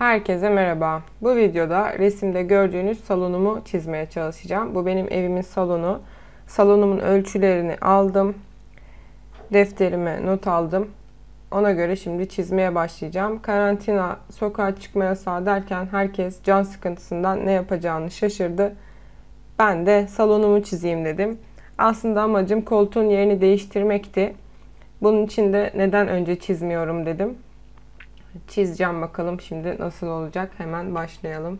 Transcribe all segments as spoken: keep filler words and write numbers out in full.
Herkese merhaba. Bu videoda resimde gördüğünüz salonumu çizmeye çalışacağım. Bu benim evimin salonu. Salonumun ölçülerini aldım. Defterime not aldım. Ona göre şimdi çizmeye başlayacağım. Karantina, sokağa çıkma yasağı derken herkes can sıkıntısından ne yapacağını şaşırdı. Ben de salonumu çizeyim dedim. Aslında amacım koltuğun yerini değiştirmekti. Bunun için de neden önce çizmiyorum dedim. Çizeceğim, bakalım şimdi nasıl olacak. Hemen başlayalım.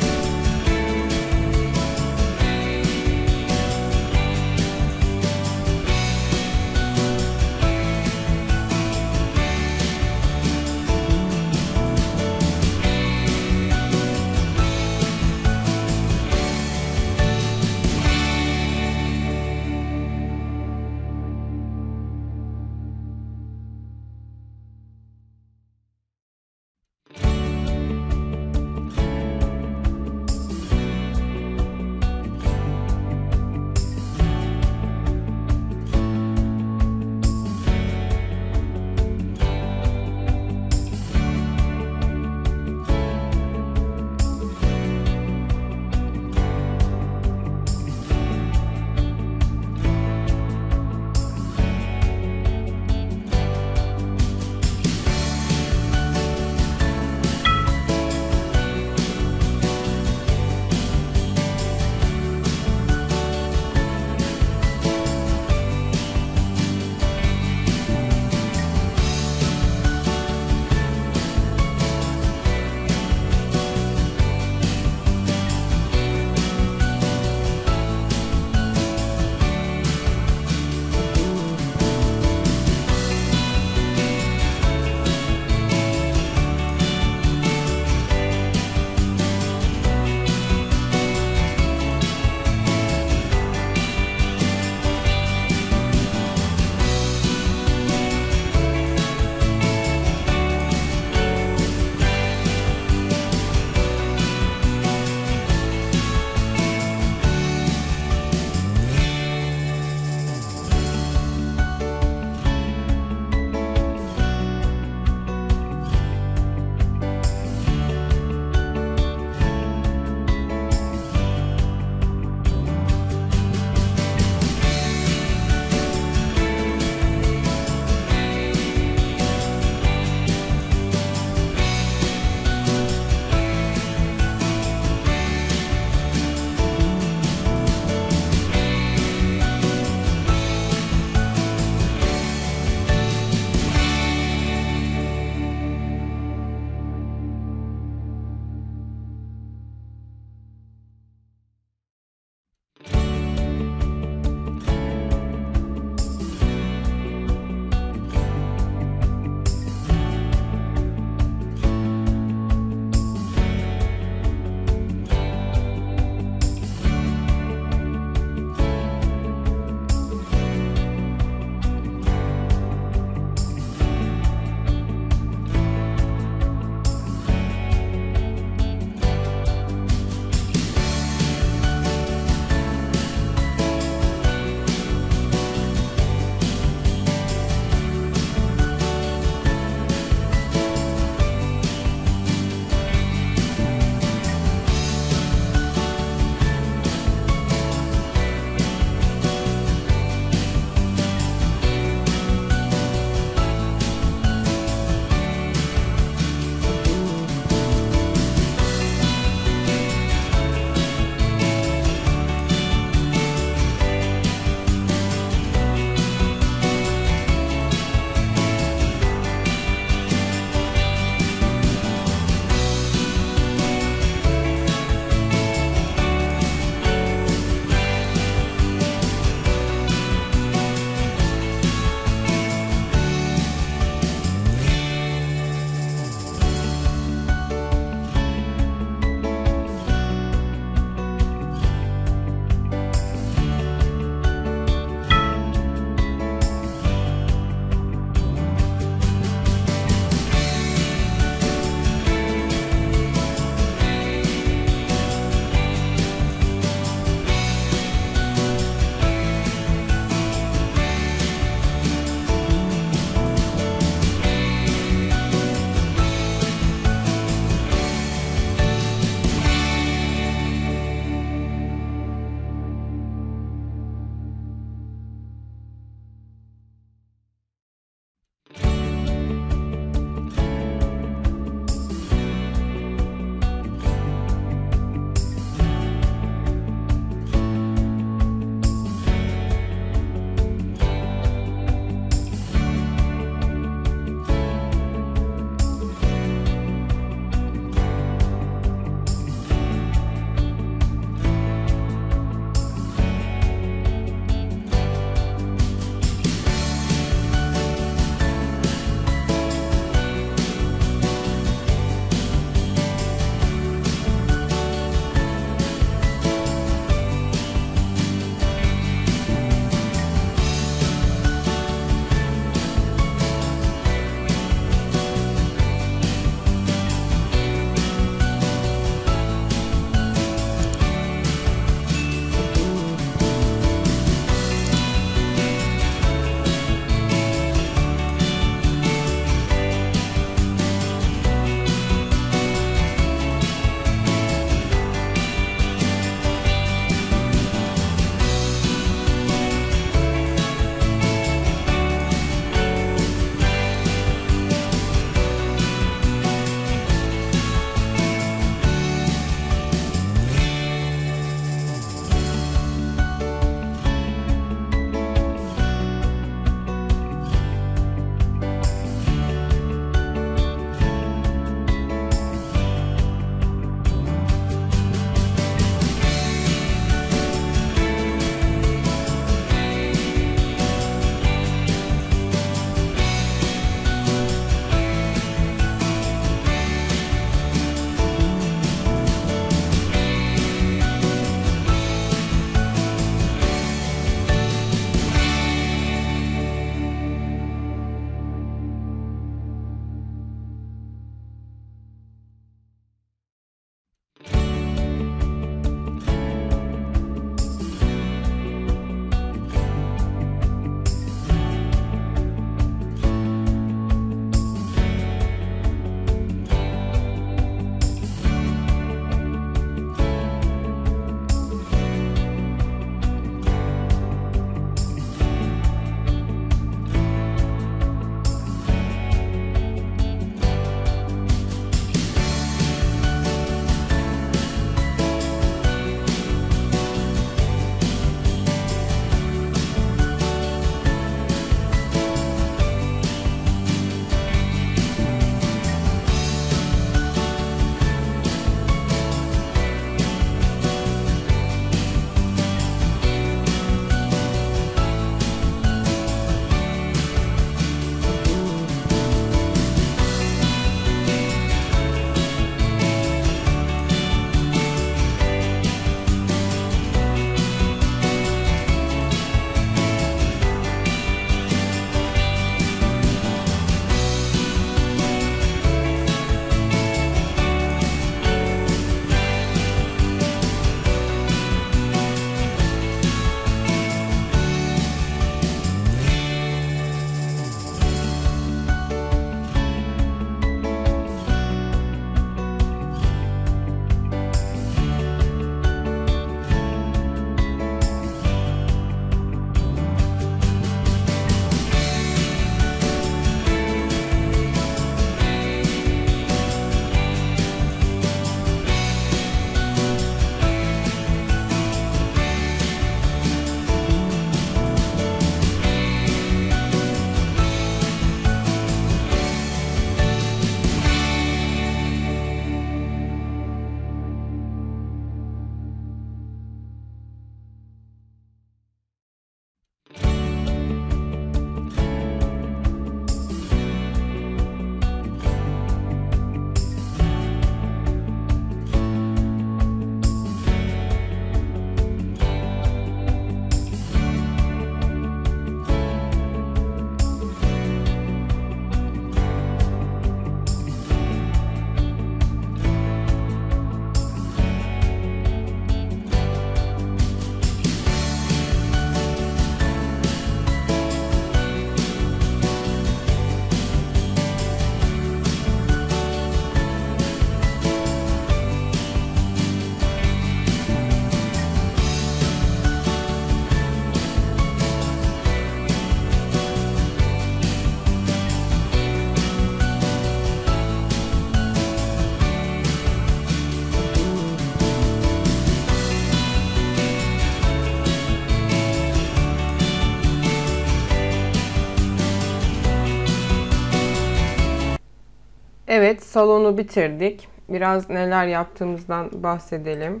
Evet, salonu bitirdik. Biraz neler yaptığımızdan bahsedelim.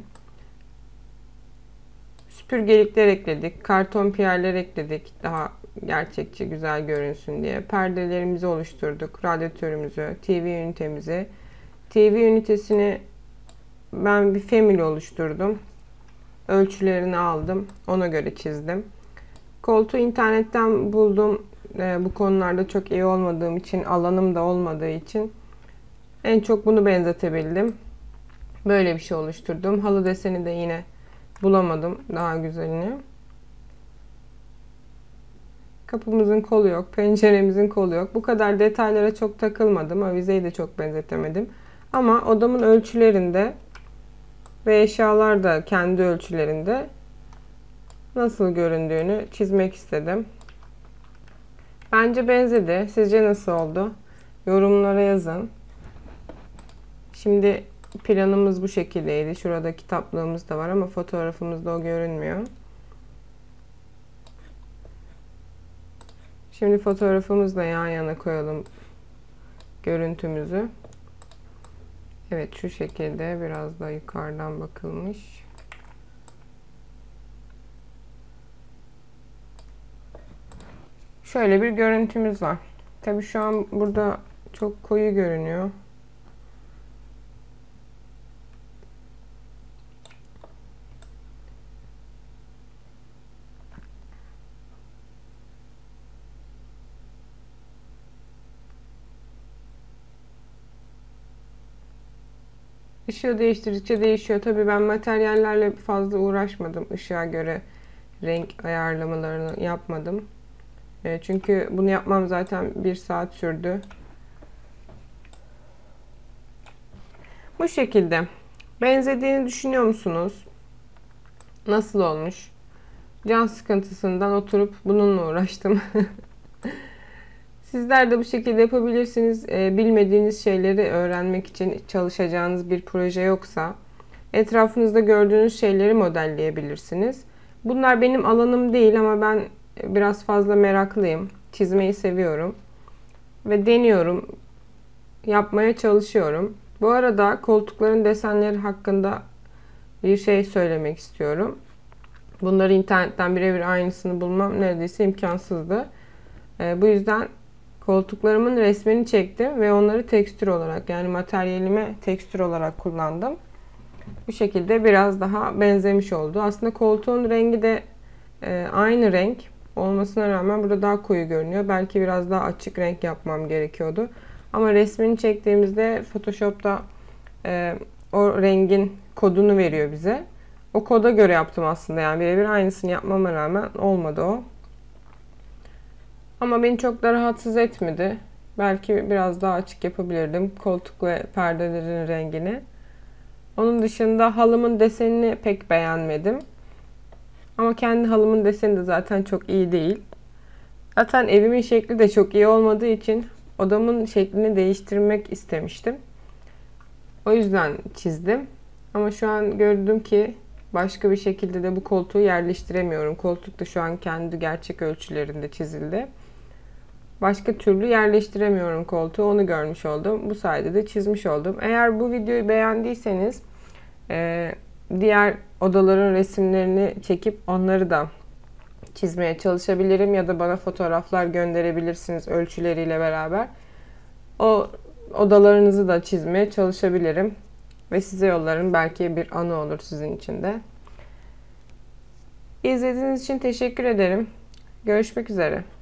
Süpürgelikler ekledik. Karton piyerler ekledik. Daha gerçekçi, güzel görünsün diye. Perdelerimizi oluşturduk. Radyatörümüzü, T V ünitemizi. T V ünitesini ben bir family oluşturdum. Ölçülerini aldım. Ona göre çizdim. Koltuğu internetten buldum. Ee, bu konularda çok iyi olmadığım için, alanım da olmadığı için en çok bunu benzetebildim. Böyle bir şey oluşturdum. Halı deseni de yine bulamadım daha güzelini. Kapımızın kolu yok, penceremizin kolu yok. Bu kadar detaylara çok takılmadım. Avizeyi de çok benzetemedim. Ama odamın ölçülerinde ve eşyalar da kendi ölçülerinde nasıl göründüğünü çizmek istedim. Bence benzedi. Sizce nasıl oldu? Yorumlara yazın. Şimdi planımız bu şekildeydi. Şurada kitaplığımız da var ama fotoğrafımızda o görünmüyor. Şimdi fotoğrafımızla yan yana koyalım görüntümüzü. Evet, şu şekilde biraz da yukarıdan bakılmış. Şöyle bir görüntümüz var. Tabii şu an burada çok koyu görünüyor. Işığı değiştirdikçe değişiyor. Tabii ben materyallerle fazla uğraşmadım. Işığa göre renk ayarlamalarını yapmadım. Çünkü bunu yapmam zaten bir saat sürdü. Bu şekilde. Benzediğini düşünüyor musunuz? Nasıl olmuş? Can sıkıntısından oturup bununla uğraştım. Sizler de bu şekilde yapabilirsiniz. Bilmediğiniz şeyleri öğrenmek için çalışacağınız bir proje yoksa etrafınızda gördüğünüz şeyleri modelleyebilirsiniz. Bunlar benim alanım değil ama ben biraz fazla meraklıyım. Çizmeyi seviyorum. Ve deniyorum. Yapmaya çalışıyorum. Bu arada koltukların desenleri hakkında bir şey söylemek istiyorum. Bunları internetten birebir aynısını bulmam neredeyse imkansızdı. Bu yüzden koltuklarımın resmini çektim ve onları tekstür olarak, yani materyalime tekstür olarak kullandım. Bu şekilde biraz daha benzemiş oldu. Aslında koltuğun rengi de aynı renk olmasına rağmen burada daha koyu görünüyor. Belki biraz daha açık renk yapmam gerekiyordu. Ama resmini çektiğimizde Photoshop'ta e, o rengin kodunu veriyor bize. O koda göre yaptım aslında. Yani birebir aynısını yapmama rağmen olmadı o. Ama beni çok da rahatsız etmedi. Belki biraz daha açık yapabilirdim koltuk ve perdelerin rengini. Onun dışında halımın desenini pek beğenmedim. Ama kendi halımın deseni de zaten çok iyi değil. Zaten evimin şekli de çok iyi olmadığı için odamın şeklini değiştirmek istemiştim. O yüzden çizdim. Ama şu an gördüm ki başka bir şekilde de bu koltuğu yerleştiremiyorum. Koltuk da şu an kendi gerçek ölçülerinde çizildi. Başka türlü yerleştiremiyorum koltuğu. Onu görmüş oldum. Bu sayede de çizmiş oldum. Eğer bu videoyu beğendiyseniz diğer odaların resimlerini çekip onları da çizmeye çalışabilirim. Ya da bana fotoğraflar gönderebilirsiniz ölçüleriyle beraber. O odalarınızı da çizmeye çalışabilirim. Ve size yollarım. Belki bir anı olur sizin için de. İzlediğiniz için teşekkür ederim. Görüşmek üzere.